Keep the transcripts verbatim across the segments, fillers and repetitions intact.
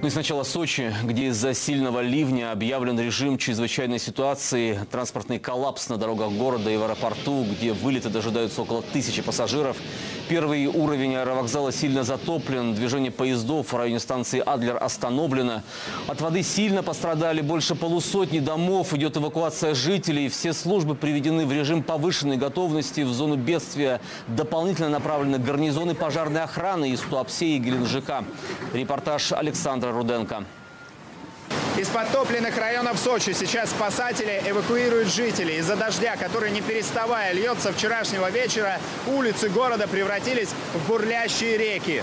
Ну и сначала Сочи, где из-за сильного ливня объявлен режим чрезвычайной ситуации. Транспортный коллапс на дорогах города и в аэропорту, где вылеты дожидаются около тысячи пассажиров. Первый уровень аэровокзала сильно затоплен. Движение поездов в районе станции Адлер остановлено. От воды сильно пострадали больше полусотни домов. Идет эвакуация жителей. Все службы приведены в режим повышенной готовности. В зону бедствия дополнительно направлены гарнизоны пожарной охраны из Туапсе и Геленджика. Репортаж Александра Руденко. Из подтопленных районов Сочи сейчас спасатели эвакуируют жителей. Из-за дождя, который не переставая льется вчерашнего вечера, улицы города превратились в бурлящие реки.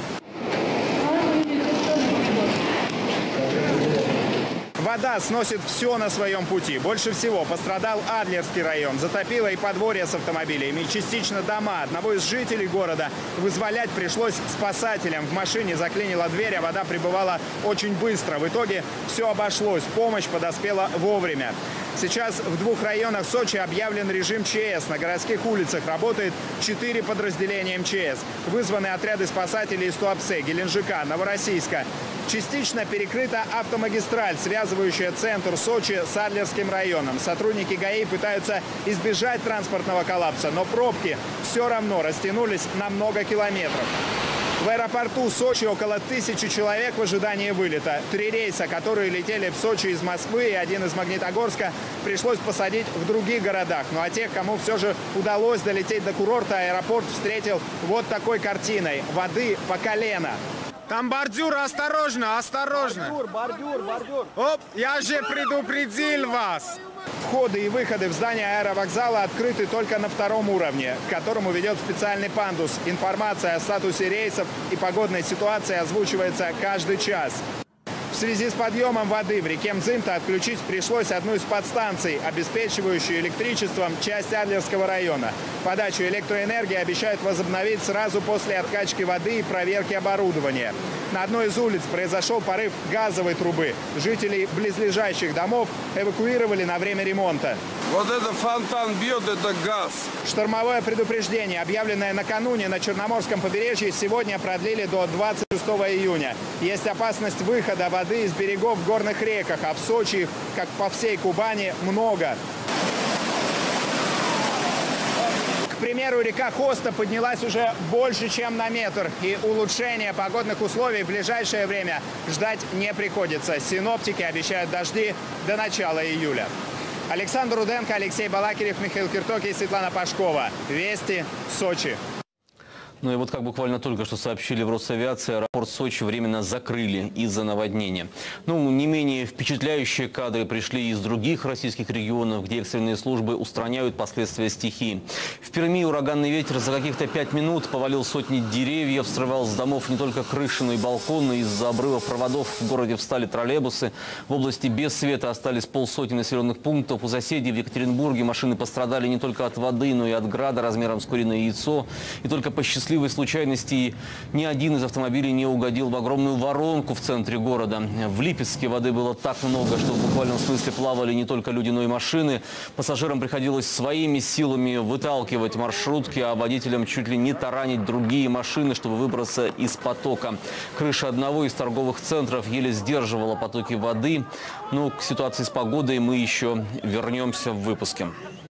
Вода сносит все на своем пути. Больше всего пострадал Адлерский район. Затопило и подворье с автомобилями, и частично дома. Одного из жителей города вызволять пришлось спасателям. В машине заклинила дверь, а вода прибывала очень быстро. В итоге все обошлось. Помощь подоспела вовремя. Сейчас в двух районах Сочи объявлен режим ЧС. На городских улицах работает четыре подразделения МЧС. Вызваны отряды спасателей из Туапсе, Геленджика, Новороссийска. Частично перекрыта автомагистраль, связывающая центр Сочи с Адлерским районом. Сотрудники ГАИ пытаются избежать транспортного коллапса, но пробки все равно растянулись на много километров. В аэропорту Сочи около тысячи человек в ожидании вылета. Три рейса, которые летели в Сочи из Москвы и один из Магнитогорска, пришлось посадить в других городах. Ну а тех, кому все же удалось долететь до курорта, аэропорт встретил вот такой картиной. Воды по колено. Там бордюр, осторожно, осторожно. Бордюр, бордюр, бордюр. Оп, я же предупредил вас. Входы и выходы в здание аэровокзала открыты только на втором уровне, к которому ведет специальный пандус. Информация о статусе рейсов и погодной ситуации озвучивается каждый час. В связи с подъемом воды в реке Мзымта отключить пришлось одну из подстанций, обеспечивающую электричеством часть Адлерского района. Подачу электроэнергии обещают возобновить сразу после откачки воды и проверки оборудования. На одной из улиц произошел порыв газовой трубы. Жителей близлежащих домов эвакуировали на время ремонта. Вот это фонтан бьет, это газ. Штормовое предупреждение, объявленное накануне на Черноморском побережье, сегодня продлили до двадцать шестого июня. Есть опасность выхода воды из берегов в горных реках, а в Сочи их, как по всей Кубани, много. К примеру, река Хоста поднялась уже больше, чем на метр. И улучшения погодных условий в ближайшее время ждать не приходится. Синоптики обещают дожди до начала июля. Александр Руденко, Алексей Балакирев, Михаил Киртоки и Светлана Пашкова. Вести, Сочи. Ну и вот как буквально только что сообщили в Росавиации, аэропорт Сочи временно закрыли из-за наводнения. Ну, не менее впечатляющие кадры пришли из других российских регионов, где экстренные службы устраняют последствия стихии. В Перми ураганный ветер за каких-то пять минут повалил сотни деревьев, срывал с домов не только крыши, но и балконы. Из-за обрывов проводов в городе встали троллейбусы. В области без света остались полсотни населенных пунктов. У соседей в Екатеринбурге машины пострадали не только от воды, но и от града размером с куриное яйцо. И только по счастливой случайности ни один из автомобилей не угодил в огромную воронку в центре города. В Липецке воды было так много, что в буквальном смысле плавали не только люди, но и машины. Пассажирам приходилось своими силами выталкивать маршрутки, а водителям чуть ли не таранить другие машины, чтобы выбраться из потока. Крыша одного из торговых центров еле сдерживала потоки воды. Но к ситуации с погодой мы еще вернемся в выпуске.